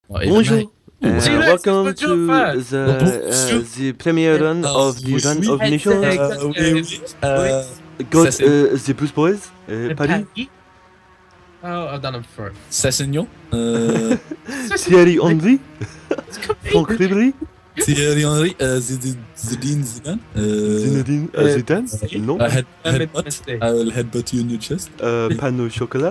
Bonjour. Welcome to the premiere run of the run of nations. God, the Bruce Boys, Paris. Oh, I've done them before. Cessignon. Thierry Henry. Franck Ribéry. Thierry Henry. Zinedine Zidane. Zinedine Zidane. No. Headbutt. I will headbutt you in your chest. Pain au chocolat.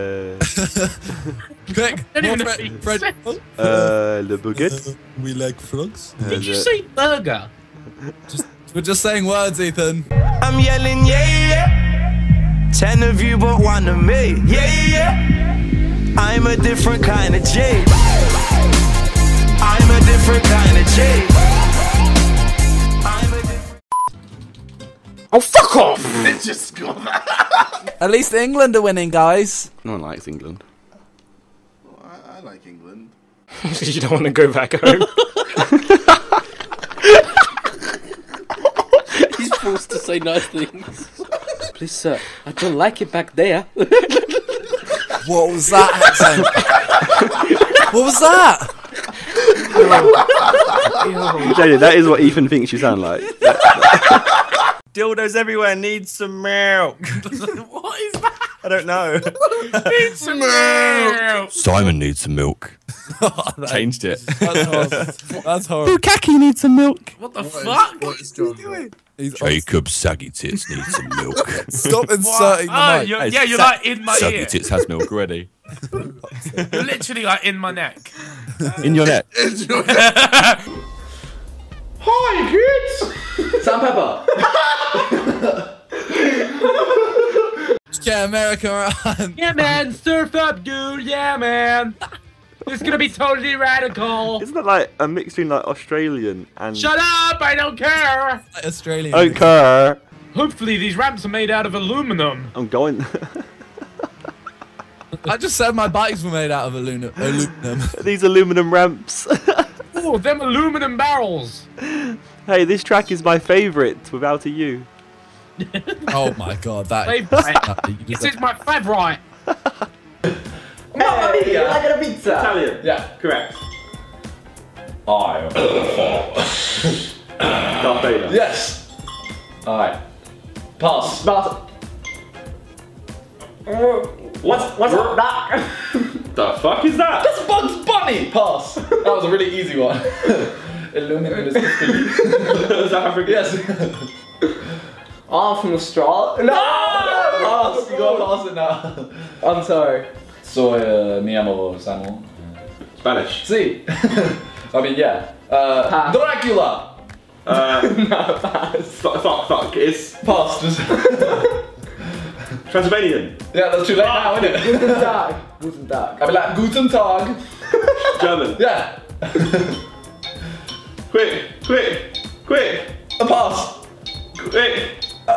Quick. Fred. Le baguette. We like frogs. Did you say burger? We're just saying words, Ethan. I'm yelling, yeah, yeah. 10 of you, but 1 of me. Yeah, yeah. I'm a different kind of G. I'm a different kind of G. I'm a different. Oh, fuck off! It's just gone. At least England are winning, guys. No one likes England. Well, I like England. You don't want to go back home. He's forced to say nice things. Please, sir, I don't like it back there. What was that accent? What was that? Jay, that is what Ethan thinks you sound like. Dildos everywhere, need some milk. What is that? I don't know. Need some milk. Simon needs some milk. Changed it. That's horrible. Bukaki needs some milk. What the fuck? What is John doing? Jacob Saggy Tits needs some milk. Stop inserting the mic. You're like in my Saggy ear. Tits has milk already. You're literally like in my neck. In your neck. Hi, kids! Sandpepper. Yeah, America, man. Yeah, man, surf up, dude. Yeah, man. It's gonna be totally radical. Isn't that like a mix between like Australian and... Shut up! I don't care. Australian. Okay. Hopefully these ramps are made out of aluminum. I'm going... I just said my bikes were made out of aluminum. These aluminum ramps. Oh, them aluminum barrels. Hey, this track is my favourite without a U. Oh my god, that This is my favourite. Mamma mia, like a pizza. Italian. Yeah. Correct. I am Darth Vader. Yes. Alright. Pass. What's that? The fuck is that? That's Bugs Bunny! Pass. That was a really easy one. Illuminate is Is that African? Yes. Arm from the straw. No! Pass. You gotta pass it now. I'm sorry. Soy mi amo Samuel. Spanish. Si. I mean, yeah. Dracula. No, pass. Fuck. It's Pass. Just Transylvanian. yeah, that's too late now, isn't it? Guten Tag. Guten Tag. I mean, like, Guten Tag. German. Yeah. Quick. A pass. Quick.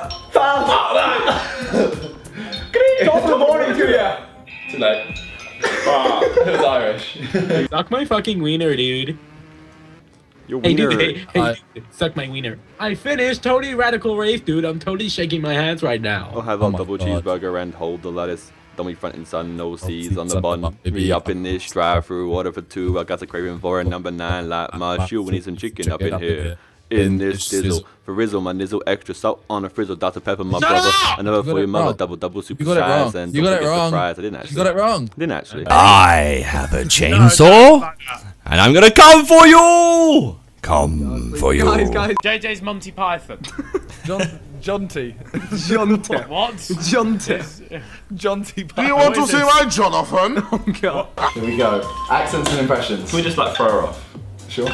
Pass. Good morning to you. Too late. It was Irish. Suck my fucking wiener, dude. Your Hey, wiener. dude, hey, suck my wiener. I finished. Totally radical race, dude. I'm totally shaking my hands right now. I'll have Oh a my double God. cheeseburger and hold the lettuce. Dummy front and sun, no seeds on the pizza, bun. baby. Me up in this drive-through, order for 2. I got the craving for a number 9, like my shoe. We need some chicken up in here. In this sizzle, for Rizzle, my nizzle, extra salt on a frizzle, Dr. Pepper, my Shut brother, up! another You got for your it mother, wrong. double super You got it wrong. size, and You don't got it forget the wrong. fries. I didn't actually. You got it wrong. Didn't actually. I have a chainsaw, and I'm gonna come for you. Come for you. JJ's Monty Python. Jonty. What? Jonty. Do you want to see my Jonathan? Here we go. Accents and impressions. Can we just like throw her off? Sure.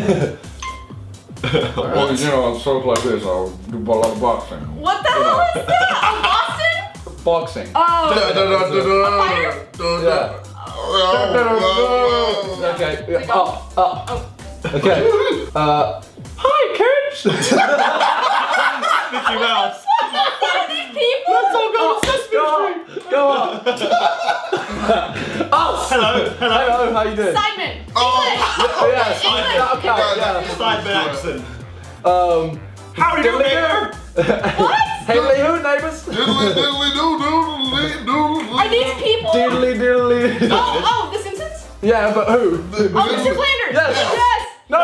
Well, you know, on stuff like this, I'll do like boxing. What the hell is that? A Boston? Boxing. Okay. Yeah. Up. Okay. Hi, kids. Mickey Mouse. What are these people? Go up. Us. Hello. How you doing? Simon. Yeah. English. Okay. Sidemen accent. How are you doing, neighbor? What? Hey, who, neighbors? Are these people? Diddly. Oh, The Simpsons? Yeah, but who? Mr. Flanders. Yes. Yes. No.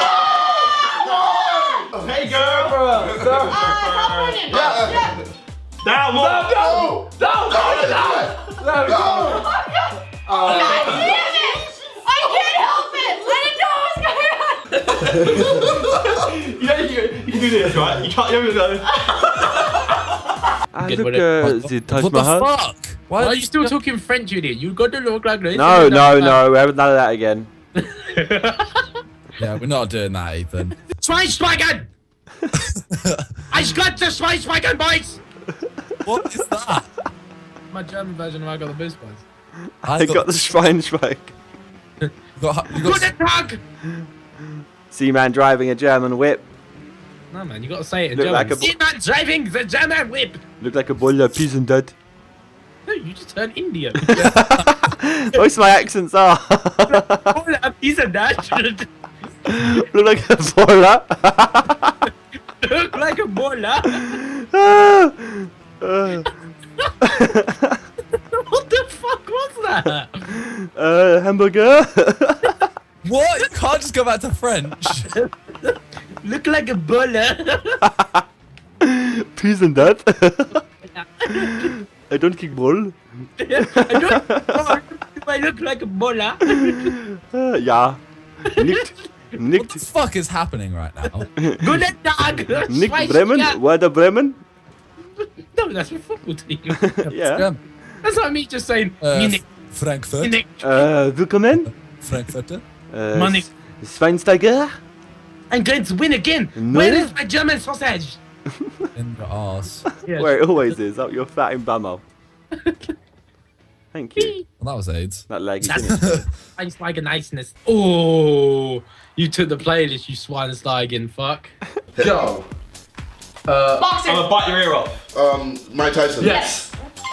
Hey, girl. Californian. Yeah. Down, No. Oh my God. God damn it! I can't help it. I didn't know what was going on. You can do this, right? You can't. You're gonna go. Look, the Taj What the Mahal. fuck? Why are you still talking French, idiot? You got to look like this. No, we haven't done that again. Yeah, we're not doing that, Ethan. Schweinsteigen! I got the Schweinsteigen, boys! What is that? My German version of I got the boost, boys. I got the Schweinschweig. You got Guten Tag! Seaman driving a German whip. No, man, you got to say it in Look German. like a- Seaman driving the German whip! Looked like a bowl of peas and dead. No, you just turned Indian. Most of my accents are. All a piece of that. Look like a boiler. Look like a bola. What the fuck was that? Hamburger. What? You can't just go back to French. Look like a bola. Peas and dead. I don't kick ball. Do I look like a bola? Yeah. Nicked. What the fuck is happening right now? Guten Tag. Nick Bremen? Werder Bremen? No, that's a football team. Yeah. That's like me just saying, Munich. Frankfurt. Munich. Willkommen. Frankfurter. Munich. Schweinsteiger. I'm going to win again. No. Where is my German sausage? In the arse. Yes. Where it always is, up your fat in bummer. Thank you. Well, that was AIDS. That leg is That's in it. Schweinsteigen niceness. Oh, you took the playlist, you Schweinsteigen fuck. Yo. Boxer. I'm gonna bite your ear off. Mike Tyson. Yes.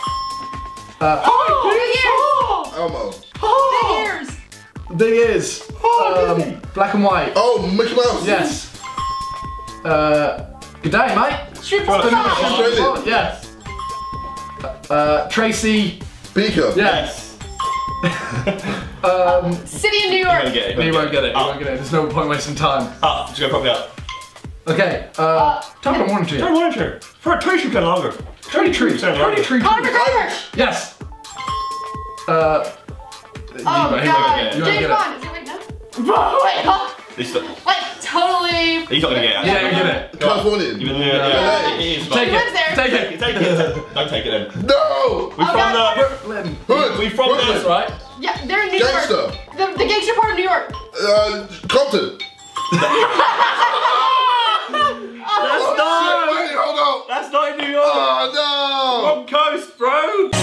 Elmo. Big ears. Big ears. Black and white. Oh, Mickey Mouse. Yes. Good day, mate. Street Profile. Australian. Yes. Tracy. Beaker. Yes. City of New You're York. gonna get it. No, you won't get it. You won't get it. There's no point wasting time. Up. Just go properly up. Okay. Tell me what I want to Don't want to. For a Tracy can longer. Tony Tree. Tony Tree. Conor McGregor. Yes. Oh You God. won't James get it. Bond. Is it wait, no? Bro, wait. Like totally. He's not gonna get it. Yeah, you get it. Californian. Yeah. It is. Take He lives there. it. Take it. Take it. Don't take it then. No. We from the. Brooklyn. Hood. We from That's the. right. Yeah, they're in New Gangster. York. The gangster part of New York. Compton. That's not. Wait, hold on. That's not in New York. Oh no. Wrong coast, bro.